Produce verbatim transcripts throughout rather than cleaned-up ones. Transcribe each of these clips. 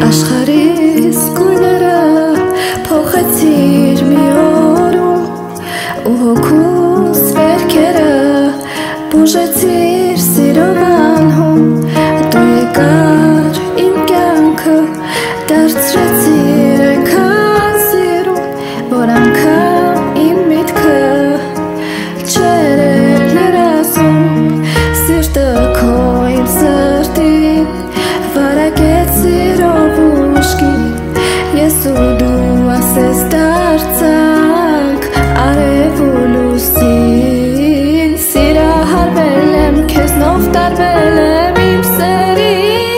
Աշխարհիս գույները փոխեցիր մի օրում ու հոգուս վերքերը բուժեցիր սիրով անհում դու եկար իմ կյանքը դարձրեցիր այնքան սիրուն որ անգամ իմ միտքը չէր լրացում սիրտը քո իմ սրտին վարակեց սիրով ուշքի ես ու դու ասես դարձանք արև ու լուսին սիրահարվել եմ քեզնով տարվել եմ իմ սերի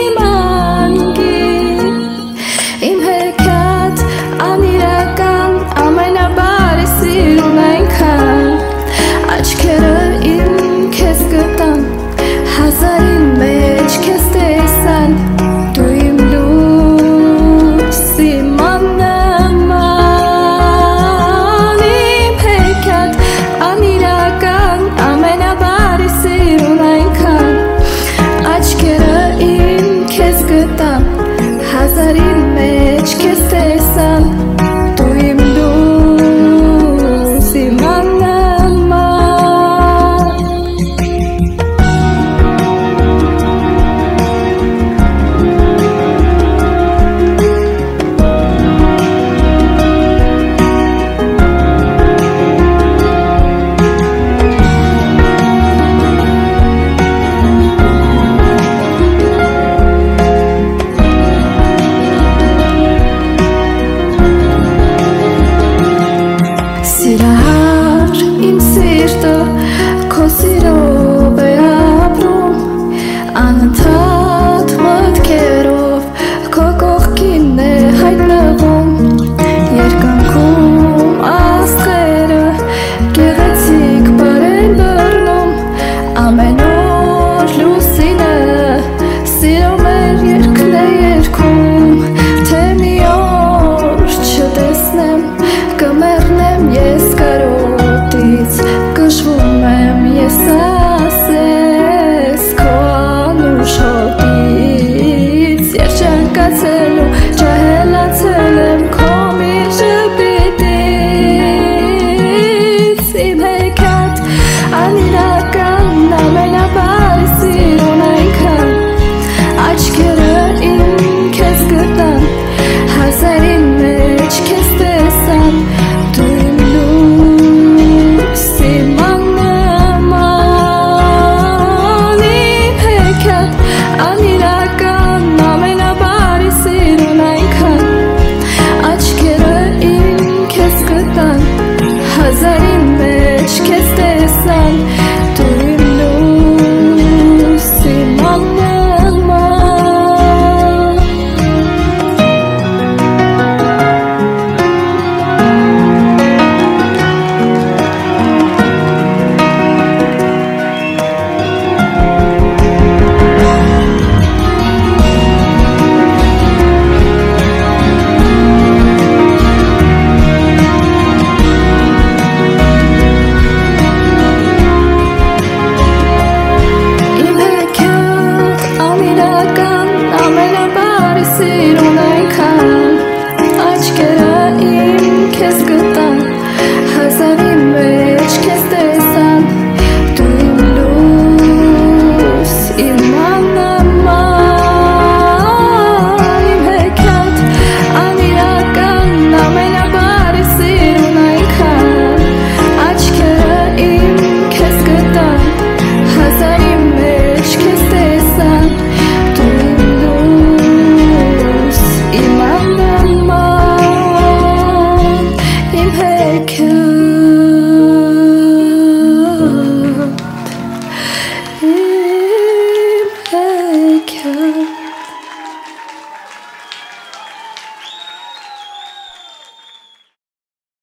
մանգին իմ հեքիաթ անիրական ամենաբարի սիրուն այնքան աչքերը իմ քեզ գտան հազարի մեջ քեզ տեսան դու իմ լույսի մանման իմ հեքիաթ անիրական ամենաբարի սիրուն այնքան աչքերը իմ քեզ գտան հազարի մեջ քեզ տեսան դու իմ լույսի մանման Սիրահար իմ սիրտը քո սիրով է ապրում անընդհատ մտքերով քո կողքին է հայտնվում երկնքում աստղերը գեղեցիկ բառ են բռնում ամեն օր լուսինը սիրո մեր երգն է երգում թե մի օր չտեսնեմ կմեռնեմ ես կարոտից կշվում եմ ես ասես քո անուշ հոտից երջանկացելու ջահելացել եմ քո մի ժպիտից իմ հեքիաթ անիրական